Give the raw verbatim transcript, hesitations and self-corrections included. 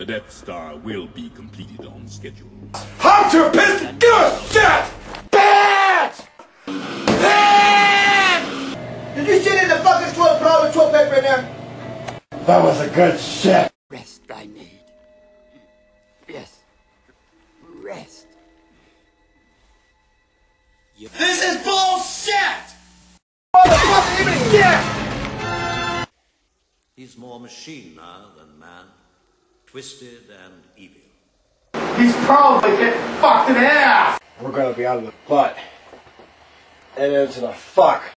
The Death Star will be completed on schedule. Hunter pissed good shit! Bad! Bad! Did you shit in the fucking toilet, put all the toilet paper in there? That was a good shit. Rest I need. Yes. Rest. You this is bullshit! Motherfucker, even again! He's more machine now than man. Twisted and evil. He's probably getting fucked in the ass! We're gonna be out of the butt and into the fuck.